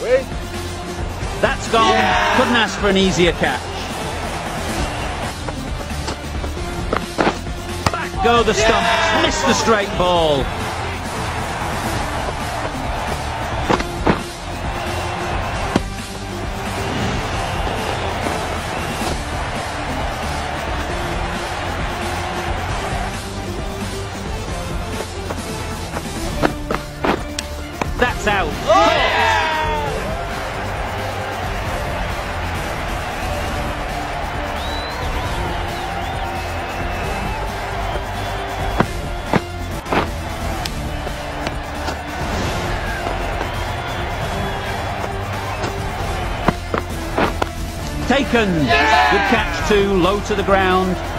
That's gone. Yeah. Couldn't ask for an easier catch. Back go the stumps. Yeah. Missed the straight ball. That's out. Oh, yeah. Taken. Yeah. Good catch too, low to the ground.